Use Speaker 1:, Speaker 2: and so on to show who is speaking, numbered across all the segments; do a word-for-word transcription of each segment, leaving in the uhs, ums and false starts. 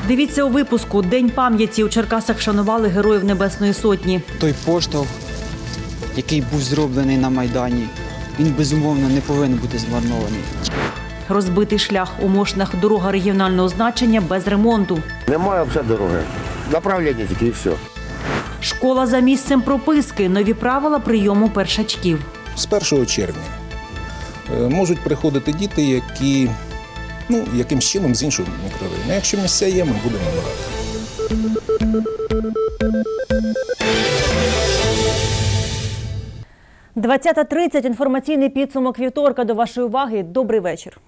Speaker 1: Дивіться у випуску «День пам'яті». У Черкасах вшанували Героїв Небесної Сотні.
Speaker 2: Той поштовх, який був зроблений на Майдані, він, безумовно, не повинен бути змарнований.
Speaker 1: Розбитий шлях у Мошнах, дорога регіонального значення без ремонту.
Speaker 3: Немає взагалі дороги. Направлення тільки і все.
Speaker 1: Школа за місцем прописки. Нові правила прийому першачків.
Speaker 4: З першого червня можуть приходити діти, які, ну, якимсь чином з іншого мікрорайону. Якщо місця є, ми будемо набирати.
Speaker 1: двадцята тридцять. Інформаційний підсумок вівторка. До вашої уваги. Добрий вечір.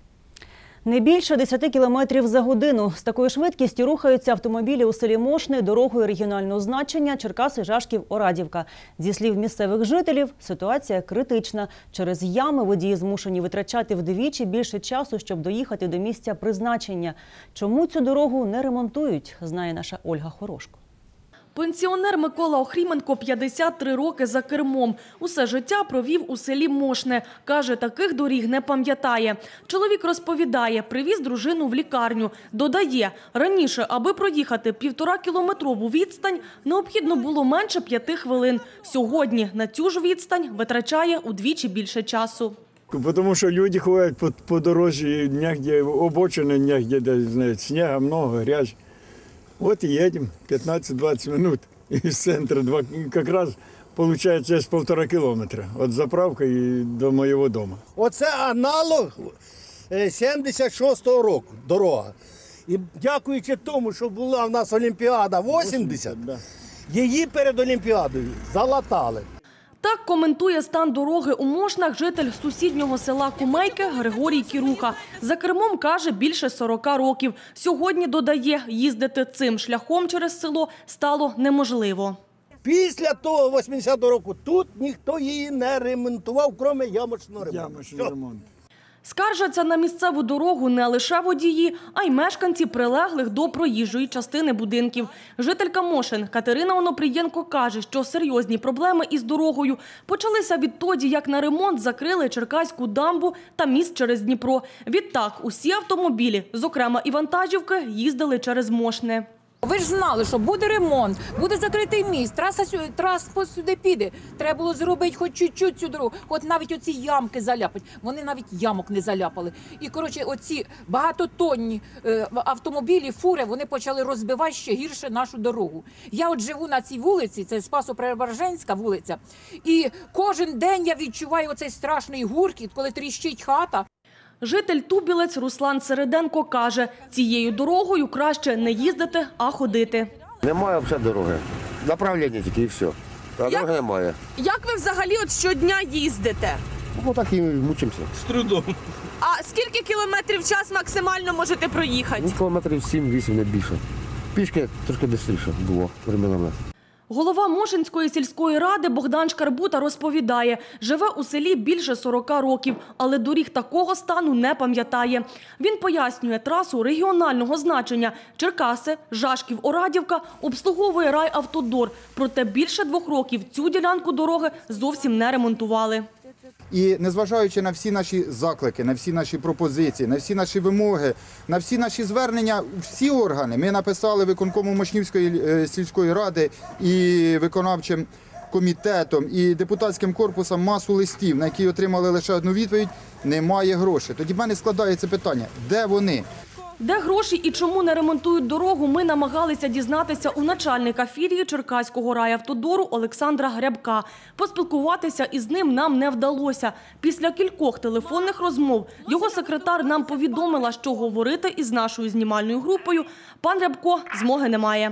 Speaker 1: Не більше десяти кілометрів за годину. З такою швидкістю рухаються автомобілі у селі Мошни дорогою регіонального значення Черкаси-Жашків-Орадівка. Зі слів місцевих жителів, ситуація критична. Через ями водії змушені витрачати вдвічі більше часу, щоб доїхати до місця призначення. Чому цю дорогу не ремонтують, знає наша Ольга Хорошко.
Speaker 5: Пенсіонер Микола Охріменко п'ятдесят три роки за кермом. Усе життя провів у селі Мошне. Каже, таких доріг не пам'ятає. Чоловік розповідає, привіз дружину в лікарню. Додає, раніше, аби проїхати півторакілометрову відстань, необхідно було менше п'яти хвилин. Сьогодні на цю ж відстань витрачає удвічі більше часу.
Speaker 6: Потому что люди ходят по, по дороге, негде обочины, негде, да, знаете, снега много, грязь. Вот и едем, пятнадцать-двадцать минут из центра, два, как раз получается с полтора километра от заправки и до моего дома.
Speaker 7: Оце аналог сімдесят шостого року дорога. І дякуючи тому, що була в нас Олімпіада вісімдесят, її перед Олімпіадою залатали.
Speaker 5: Так коментує стан дороги у Мошнах житель сусіднього села Кумейки Григорій Кіруха. За кермом, каже, більше сорока років. Сьогодні, додає, їздити цим шляхом через село стало неможливо.
Speaker 7: Після того вісімдесятого року тут ніхто її не ремонтував, крім ямочного ремонту.
Speaker 6: Ямочний ремонт.
Speaker 5: Скаржаться на місцеву дорогу не лише водії, а й мешканці прилеглих до проїжджої частини будинків. Жителька Мошен Катерина Онопрієнко каже, що серйозні проблеми із дорогою почалися відтоді, як на ремонт закрили Черкаську дамбу та міст через Дніпро. Відтак усі автомобілі, зокрема і вантажівки, їздили через Мошне.
Speaker 8: Ви ж знали, що буде ремонт, буде закритий міст, траса, транспорт сюди піде. Треба було зробити хоч чуть-чуть цю дорогу, хоч навіть оці ямки заляпати. Вони навіть ямок не заляпали. І, коротше, оці багатотонні е, автомобілі, фури, вони почали розбивати ще гірше нашу дорогу. Я от живу на цій вулиці, це Спасо-Преображенська вулиця, і кожен день я відчуваю оцей страшний гуркіт, коли тріщить хата.
Speaker 5: Житель Тубілець Руслан Середенко каже, цією дорогою краще не їздити, а ходити.
Speaker 3: Немає взагалі дороги. Направлення тільки і все. А дороги немає.
Speaker 9: Як ви взагалі от щодня їздите?
Speaker 3: Ну так і мучимося.
Speaker 9: З трудом. А скільки кілометрів в час максимально можете проїхати?
Speaker 3: Ну, кілометрів сім-вісім, не більше. Пішки трошки швидше було временами.
Speaker 5: Голова Мошенської сільської ради Богдан Шкарбута розповідає, живе у селі більше сорока років, але доріг такого стану не пам'ятає. Він пояснює, трасу регіонального значення Черкаси, Жашків, Орадівка обслуговує райавтодор. Проте більше двох років цю ділянку дороги зовсім не ремонтували.
Speaker 10: І незважаючи на всі наші заклики, на всі наші пропозиції, на всі наші вимоги, на всі наші звернення, всі органи, ми написали виконкому Мошнівської сільської ради і виконавчим комітетом, і депутатським корпусом масу листів, на які отримали лише одну відповідь – немає грошей. Тоді в мене складається питання – де вони?
Speaker 5: Де гроші і чому не ремонтують дорогу, ми намагалися дізнатися у начальника філії Черкаського райавтодору Олександра Грябка. Поспілкуватися із ним нам не вдалося. Після кількох телефонних розмов його секретар нам повідомила, що говорити із нашою знімальною групою пан Рябко змоги не має.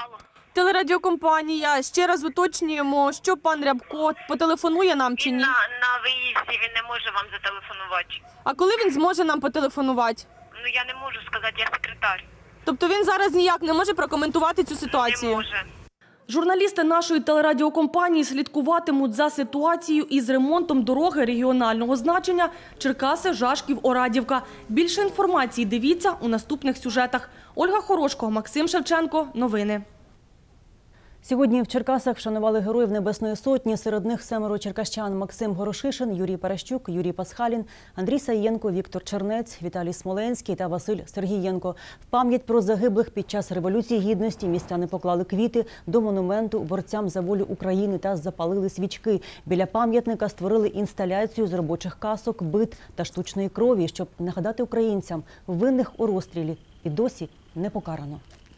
Speaker 9: Телерадіокомпанія. Ще раз уточнюємо, що пан Рябко потелефонує нам чи ні?
Speaker 11: Він на, на виїзді, він не може вам зателефонувати.
Speaker 9: А коли він зможе нам потелефонувати?
Speaker 11: Ну, я не можу сказати, я секретар.
Speaker 9: Тобто він зараз ніяк не може прокоментувати цю ситуацію?
Speaker 11: Не може.
Speaker 5: Журналісти нашої телерадіокомпанії слідкуватимуть за ситуацією із ремонтом дороги регіонального значення Черкаси-Жашків-Орадівка. Більше інформації дивіться у наступних сюжетах. Ольга Хорошко, Максим Шевченко. Новини.
Speaker 1: Сьогодні в Черкасах вшанували героїв Небесної Сотні. Серед них семеро черкащан: Максим Горошишин, Юрій Паращук, Юрій Пасхалін, Андрій Саєнко, Віктор Чернець, Віталій Смоленський та Василь Сергієнко. В пам'ять про загиблих під час Революції Гідності містяни поклали квіти до монументу борцям за волю України та запалили свічки. Біля пам'ятника створили інсталяцію з робочих касок, бит та штучної крові, щоб нагадати українцям: винних у розстрілі і досі не покарано.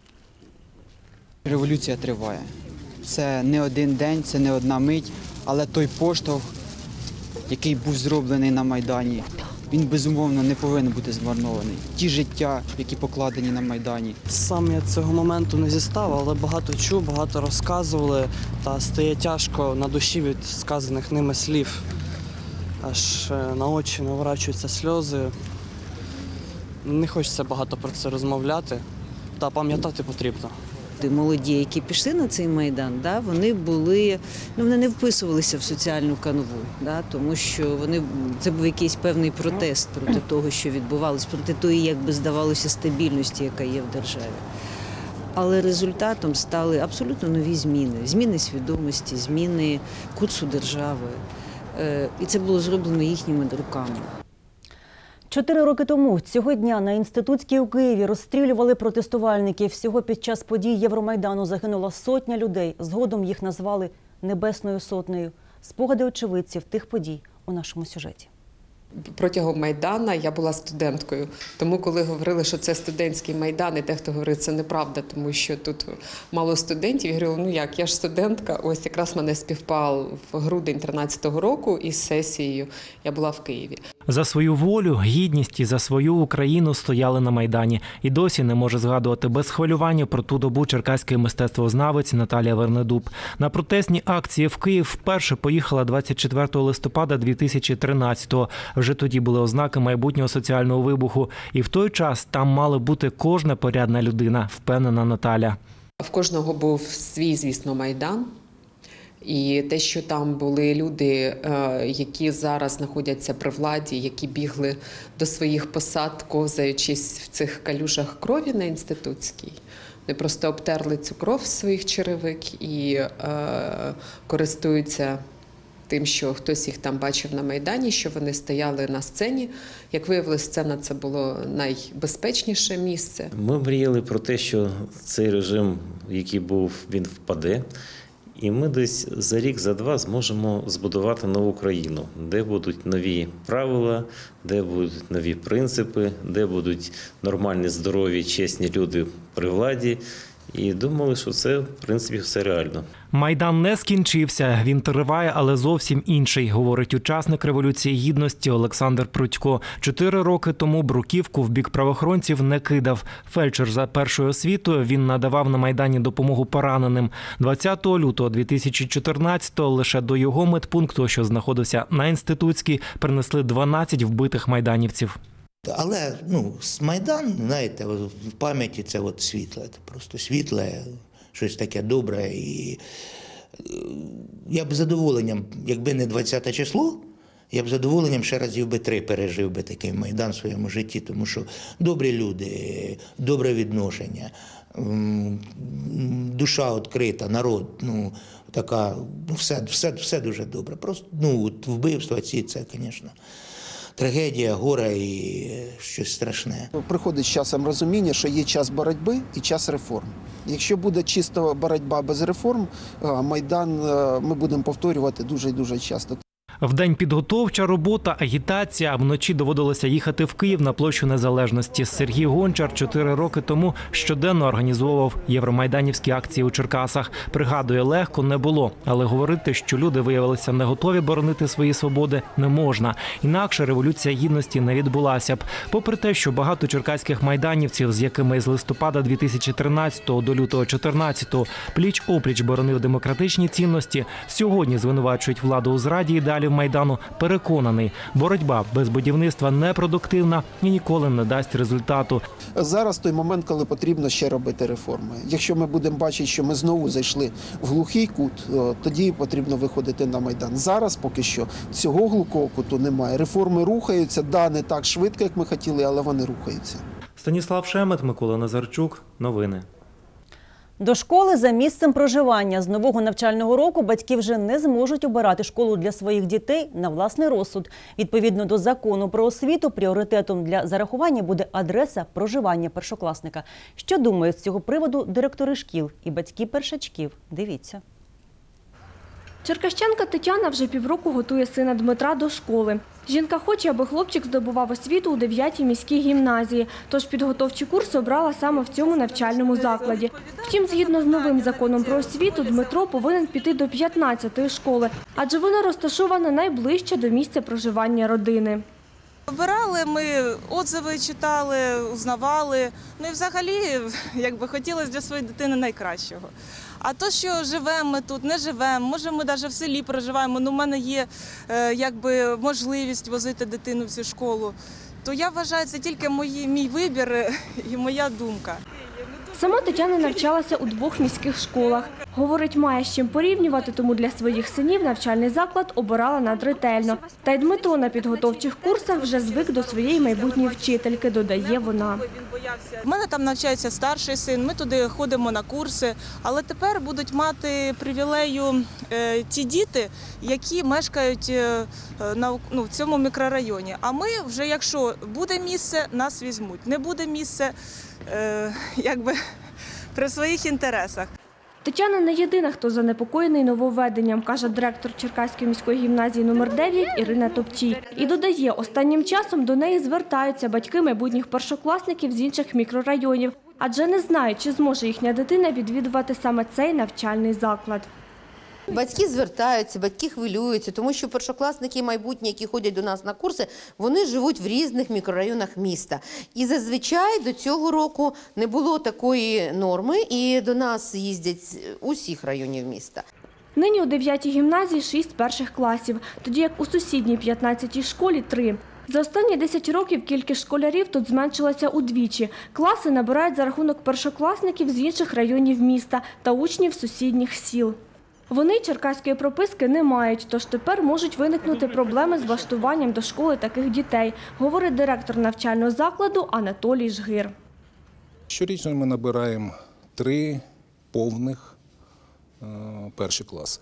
Speaker 2: Революція триває. Це не один день, це не одна мить, але той поштовх, який був зроблений на Майдані, він безумовно не повинен бути змарнований. Ті життя, які покладені на Майдані.
Speaker 12: Сам я цього моменту не зістав, але багато чув, багато розказували, та стає тяжко на душі від сказаних ними слів. Аж на очі наворачуються сльози. Не хочеться багато про це розмовляти, та пам'ятати потрібно.
Speaker 13: Молоді, які пішли на цей Майдан, да, вони були, ну, вони не вписувалися в соціальну канву, да, тому що вони, це був якийсь певний протест проти того, що відбувалося, проти тої, як би здавалося, стабільності, яка є в державі. Але результатом стали абсолютно нові зміни. Зміни свідомості, зміни курсу держави. І це було зроблено їхніми руками.
Speaker 1: Чотири роки тому цього дня на Інститутській у Києві розстрілювали протестувальників. Всього під час подій Євромайдану загинула сотня людей. Згодом їх назвали Небесною Сотнею. Спогади очевидців тих подій у нашому сюжеті.
Speaker 14: Протягом Майдана я була студенткою. Тому коли говорили, що це студентський Майдан, і дехто говорить, це неправда, тому що тут мало студентів, я говорила, ну як, я ж студентка. Ось якраз мене співпав в грудень тринадцятого року із сесією. Я була в Києві.
Speaker 15: За свою волю, гідність і за свою Україну стояли на Майдані. І досі не може згадувати без хвилювання про ту добу черкаський мистецтвознавець Наталія Вернедуб. На протестні акції в Київ вперше поїхала двадцять четвертого листопада дві тисячі тринадцятого. Вже тоді були ознаки майбутнього соціального вибуху. І в той час там мала бути кожна порядна людина, впевнена Наталя.
Speaker 14: В кожного був свій, звісно, Майдан. І те, що там були люди, які зараз знаходяться при владі, які бігли до своїх посад, ковзаючись в цих калюжах крові на Інститутській, вони просто обтерли цю кров з своїх черевик і е, користуються тим, що хтось їх там бачив на Майдані, що вони стояли на сцені. Як виявилось, сцена – це було найбезпечніше місце.
Speaker 16: Ми мріяли про те, що цей режим, який був, він впаде. І ми десь за рік, за два зможемо збудувати нову країну, де будуть нові правила, де будуть нові принципи, де будуть нормальні, здорові, чесні люди при владі. І думали, що це, в принципі, все реально.
Speaker 15: Майдан не скінчився, він триває, але зовсім інший, говорить учасник Революції Гідності Олександр Прудько. Чотири роки тому бруківку в бік правоохоронців не кидав. Фельдшер за першою освітою, він надавав на Майдані допомогу пораненим. двадцятого лютого дві тисячі чотирнадцятого лише до його медпункту, що знаходився на Інститутській, принесли дванадцять вбитих майданівців.
Speaker 17: Але ну, Майдан, знаєте, в пам'яті це от світле, це просто світле, щось таке добре. І я б з задоволенням, якби не двадцяте число, я б з задоволенням ще разів би три пережив би такий Майдан в своєму житті, тому що добрі люди, добре відношення, душа відкрита, народ, ну, така, все, все, все дуже добре. Просто, ну, вбивства ці, це, звісно, трагедія, горе і щось страшне.
Speaker 18: Приходить з часом розуміння, що є час боротьби і час реформ. Якщо буде чисто боротьба без реформ, Майдан ми будемо повторювати дуже і дуже часто.
Speaker 15: Вдень підготовча робота, агітація, а вночі доводилося їхати в Київ на площу Незалежності. Сергій Гончар чотири роки тому щоденно організовував євромайданівські акції у Черкасах. Пригадує, легко не було, але говорити, що люди виявилися не готові боронити свої свободи, не можна. Інакше Революція Гідності не відбулася б. Попри те, що багато черкаських майданівців, з якими з листопада дві тисячі тринадцятого до лютого чотирнадцятого пліч-опліч боронив демократичні цінності, сьогодні звинувачують владу у зраді і далі Майдану, переконаний, боротьба без будівництва непродуктивна і ніколи не дасть результату.
Speaker 18: Зараз той момент, коли потрібно ще робити реформи. Якщо ми будемо бачити, що ми знову зайшли в глухий кут, тоді потрібно виходити на Майдан. Зараз поки що цього глухого куту немає. Реформи рухаються, да, не так швидко, як ми хотіли, але вони рухаються.
Speaker 15: Станіслав Шемет, Микола Назарчук. Новини.
Speaker 1: До школи за місцем проживання. З нового навчального року батьки вже не зможуть обирати школу для своїх дітей на власний розсуд. Відповідно до закону про освіту, пріоритетом для зарахування буде адреса проживання першокласника. Що думають з цього приводу директори шкіл і батьки першачків? Дивіться.
Speaker 19: Черкащанка Тетяна вже півроку готує сина Дмитра до школи. Жінка хоче, аби хлопчик здобував освіту у дев'ятій міській гімназії, тож підготовчі курси обрала саме в цьому навчальному закладі. Втім, згідно з новим законом про освіту, Дмитро повинен піти до п'ятнадцятої школи, адже вона розташована найближче до місця проживання родини.
Speaker 20: Обирали, ми отзиви читали, узнавали, ну і взагалі, якби хотілося для своєї дитини найкращого. А то, що живемо ми тут, не живемо, може ми навіть в селі проживаємо, ну в мене є е, якби можливість возити дитину в цю школу, то я вважаю, це тільки мої, мій вибір і моя думка.
Speaker 19: Сама Тетяна навчалася у двох міських школах. Говорить, має з чим порівнювати, тому для своїх синів навчальний заклад обирала надретельно. Та й Дмитро на підготовчих курсах вже звик до своєї майбутньої вчительки, додає вона.
Speaker 20: У мене там навчається старший син, ми туди ходимо на курси, але тепер будуть мати привілею е, ті діти, які мешкають е, на, ну, в цьому мікрорайоні. А ми вже, якщо буде місце, нас візьмуть. Не буде місце, е, якби при своїх інтересах.
Speaker 19: Тетяна не єдина, хто занепокоєний нововведенням, каже директор Черкаської міської гімназії номер дев'ять Ірина Топчій. І додає, останнім часом до неї звертаються батьки майбутніх першокласників з інших мікрорайонів, адже не знають, чи зможе їхня дитина відвідувати саме цей навчальний заклад.
Speaker 21: Батьки звертаються, батьки хвилюються, тому що першокласники майбутні, які ходять до нас на курси, вони живуть в різних мікрорайонах міста. І зазвичай до цього року не було такої норми, і до нас їздять з усіх районів міста.
Speaker 19: Нині у дев'ятій гімназії шість перших класів, тоді як у сусідній п'ятнадцятій школі – три. За останні десять років кількість школярів тут зменшилася удвічі. Класи набирають за рахунок першокласників з інших районів міста та учнів сусідніх сіл. Вони черкаської прописки не мають, тож тепер можуть виникнути проблеми з влаштуванням до школи таких дітей, говорить директор навчального закладу Анатолій Жгир.
Speaker 4: Щорічно ми набираємо три повних е, перші класи.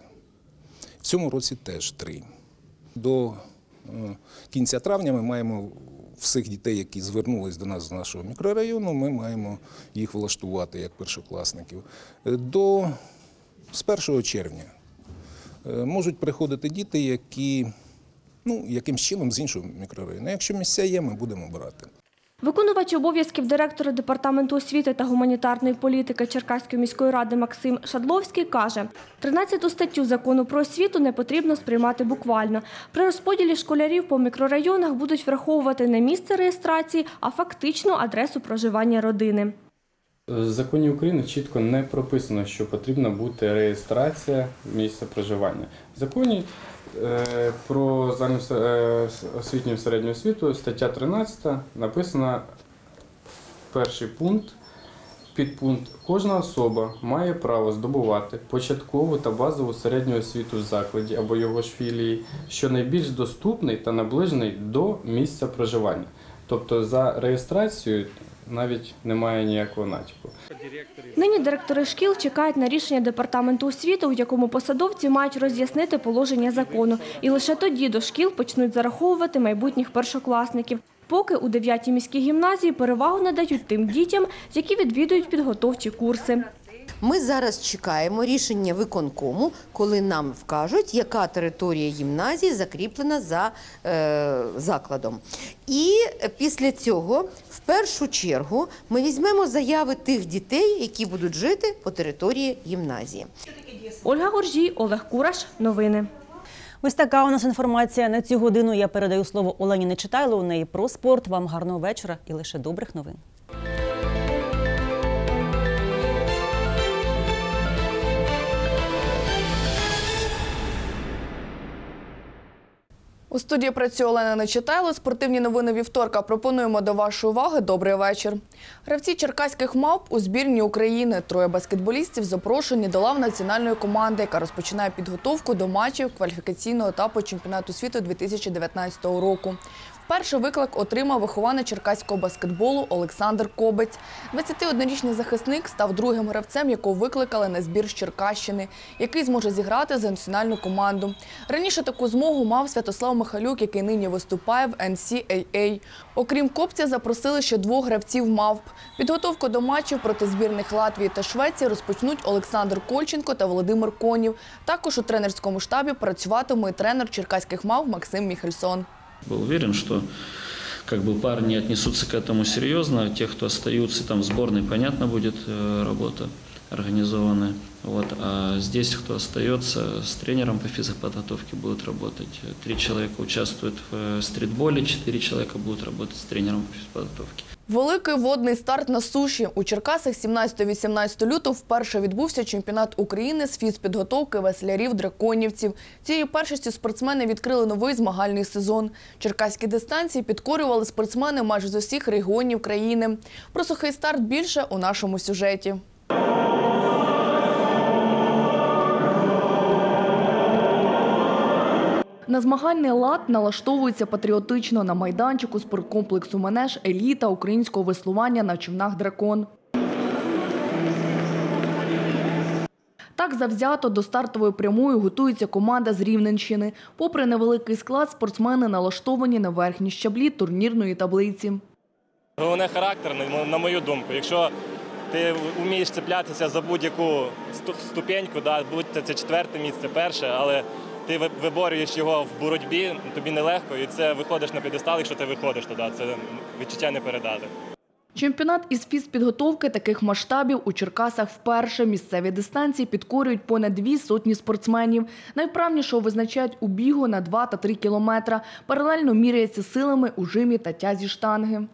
Speaker 4: В цьому році теж три. До е, кінця травня ми маємо всіх дітей, які звернулись до нас з нашого мікрорайону, ми маємо їх влаштувати як першокласників. До З першого червня можуть приходити діти, які, ну, якимсь чином з іншого мікрорайону. Якщо місця є, ми будемо брати.
Speaker 19: Виконувач обов'язків директора Департаменту освіти та гуманітарної політики Черкаської міської ради Максим Шадловський каже, тринадцяту статтю закону про освіту не потрібно сприймати буквально. При розподілі школярів по мікрорайонах будуть враховувати не місце реєстрації, а фактичну адресу проживання родини.
Speaker 22: В законі України чітко не прописано, що потрібна бути реєстрація місця проживання. В законі е, про загальноосвітню середню освіту, стаття тринадцята, написано перший пункт, підпункт. Кожна особа має право здобувати початкову та базову середню освіту в закладі або його ж філії, що найбільш доступний та наближений до місця проживання. Тобто за реєстрацією навіть немає ніякого натяку.
Speaker 19: Нині директори шкіл чекають на рішення Департаменту освіти, у якому посадовці мають роз'яснити положення закону. І лише тоді до шкіл почнуть зараховувати майбутніх першокласників. Поки у дев'ятій міській гімназії перевагу надають тим дітям, які відвідують підготовчі курси.
Speaker 21: Ми зараз чекаємо рішення виконкому, коли нам вкажуть, яка територія гімназії закріплена за е, закладом. І після цього, в першу чергу, ми візьмемо заяви тих дітей, які будуть жити по території гімназії.
Speaker 19: Ольга Горжій, Олег Кураш. Новини.
Speaker 1: Ось така у нас інформація на цю годину. Я передаю слово Олені Нечитайло. У неї про спорт. Вам гарного вечора і лише добрих новин.
Speaker 23: У студії працює Олена Нечитайло. Спортивні новини вівторка пропонуємо до вашої уваги. Добрий вечір. Гравці черкаських мавп у збірні України. Троє баскетболістів запрошені до лав національної команди, яка розпочинає підготовку до матчів кваліфікаційного етапу чемпіонату світу дві тисячі дев'ятнадцятого року. Перший виклик отримав вихованець черкаського баскетболу Олександр Кобець. двадцятиоднорічний захисник став другим гравцем, якого викликали на збір з Черкащини, який зможе зіграти за національну команду. Раніше таку змогу мав Святослав Михайлюк, який нині виступає в ен сі ей ей. Окрім Кобця, запросили ще двох гравців «Мавп». Підготовку до матчів проти збірних Латвії та Швеції розпочнуть Олександр Кольченко та Володимир Конів. Також у тренерському штабі працюватиме і тренер черкаських «Мавп» Максим Міхельсон.
Speaker 6: Был уверен, что как бы парни отнесутся к этому серьезно, те, кто остаются там в сборной, понятно, будет работа организованная. Вот. А здесь, кто остается, с тренером по физподготовке будут работать. Три человека участвуют в стритболе, четыре человека будут работать с тренером по физподготовке.
Speaker 23: Великий водний старт на суші. У Черкасах сімнадцятого-вісімнадцятого лютого вперше відбувся чемпіонат України з фізпідготовки веслярів-драконівців. Цією першістю спортсмени відкрили новий змагальний сезон. Черкаські дистанції підкорювали спортсмени майже з усіх регіонів країни. Про сухий старт більше у нашому сюжеті. На змагальний лад налаштовується патріотично на майданчику спорткомплексу «Манеж» еліта українського веслування на човнах «Дракон». Так завзято до стартової прямої готується команда з Рівненщини. Попри невеликий склад, спортсмени налаштовані на верхні щаблі турнірної таблиці.
Speaker 7: Головне характер, на мою думку. Якщо ти вмієш цеплятися за будь-яку ступеньку, да, будь це четверте місце, перше, але ти виборюєш його в боротьбі, тобі нелегко, і це виходиш на п'єдестал, якщо ти виходиш туди, це відчуття не передати.
Speaker 23: Чемпіонат із фізпідготовки таких масштабів у Черкасах вперше. Місцеві дистанції підкорюють понад дві сотні спортсменів. Найвправнішого визначають у бігу на два та три кілометра. Паралельно міряються силами у жимі та тязі штанги.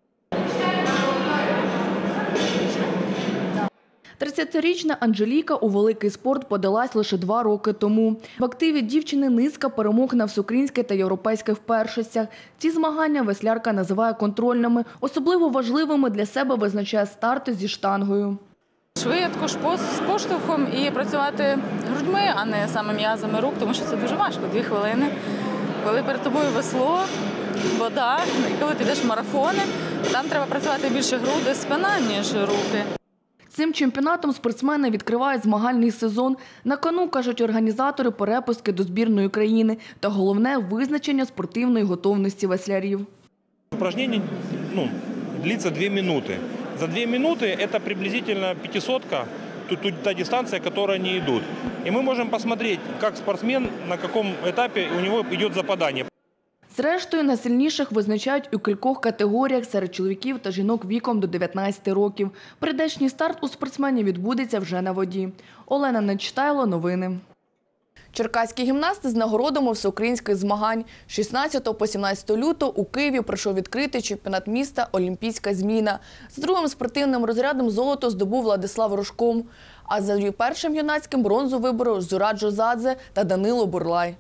Speaker 23: тридцятирічна Анжеліка у великий спорт подалась лише два роки тому. В активі дівчини низка перемог на всеукраїнських та європейських першостях. Ці змагання веслярка називає контрольними. Особливо важливими для себе визначає старти зі штангою.
Speaker 8: Швидко, з поштовхом і працювати грудьми, а не саме м'язами рук, тому що це дуже важко. Дві хвилини. Коли перед тобою весло, вода, і коли ти йдеш в марафони, там треба працювати більше груди, спина, ніж руки.
Speaker 23: Цим чемпіонатом спортсмени відкривають змагальний сезон. На кону, кажуть організатори, перепустки до збірної країни та головне – визначення спортивної готовності веслярів.
Speaker 24: Упражнение ну, длится две минуты. За две минуты это приблизительно пятисотка, та дистанция, которой они идут. И мы можем посмотреть, как спортсмен, на каком этапе у него идет западание.
Speaker 23: Зрештою, найсильніших визначають у кількох категоріях серед чоловіків та жінок віком до дев'ятнадцяти років. Прийдешній старт у спортсменів відбудеться вже на воді. Олена Нечитайло, новини. Черкаські гімнасти з нагородами всеукраїнських змагань. З шістнадцятого по сімнадцяте лютого у Києві пройшов відкритий чемпіонат міста «Олімпійська зміна». З другим спортивним розрядом золото здобув Владислав Рожком. А за першим юнацьким бронзу виборов Зураб Джозадзе та Данило Бурлай.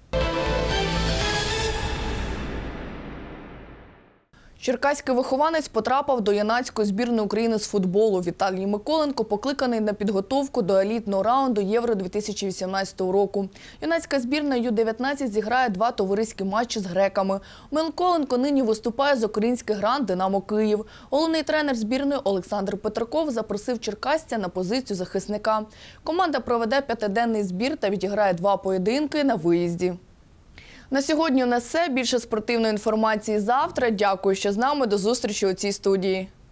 Speaker 23: Черкаський вихованець потрапив до юнацької збірної України з футболу. Віталій Миколенко покликаний на підготовку до елітного раунду Євро дві тисячі вісімнадцятого року. Юнацька збірна ю дев'ятнадцять зіграє два товариські матчі з греками. Миколенко нині виступає з українських гранд «Динамо Київ». Головний тренер збірної Олександр Петраков запросив черкасця на позицію захисника. Команда проведе п'ятиденний збір та відіграє два поєдинки на виїзді. На сьогодні у нас все. Більше спортивної інформації завтра. Дякую, що з нами. До зустрічі у цій студії.